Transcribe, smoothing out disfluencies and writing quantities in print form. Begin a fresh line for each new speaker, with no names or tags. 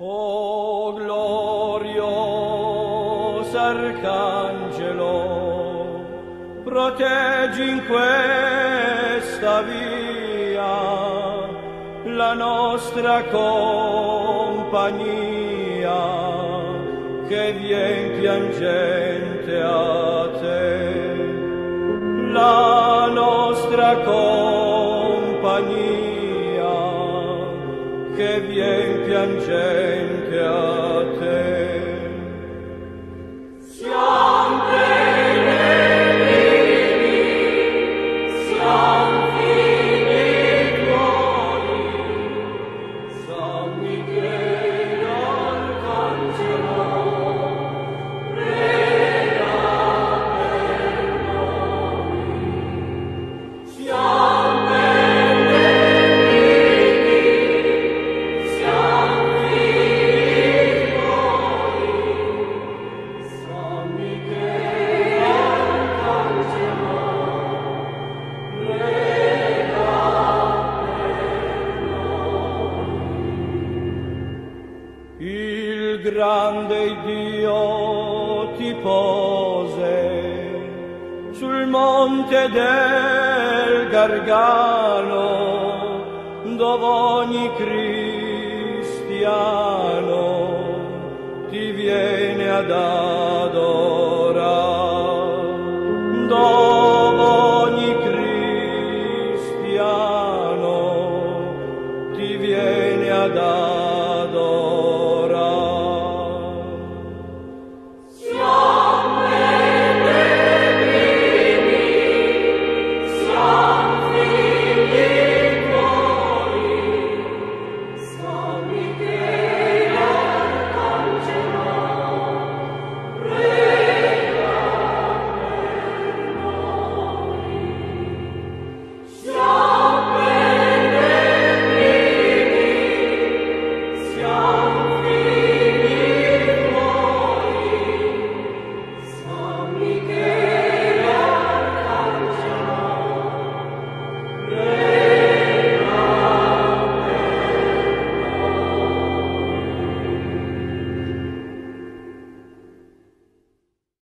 O glorioso Arcangelo, proteggi in questa via la nostra compagnia, che vien piangente a te. La nostra compagnia, che vien piangente a te. Siam pellegrini, siam figli tuoi, San Michele Arcangelo, prega per noi. Siam pellegrini, siam figli tuoi, San Michele Arcangelo, prega per noi. Il grande Dio ti pose sul monte del Gargano, dove ogni cristiano ti viene ad adorare, dove ogni cristiano ti viene ad adorare.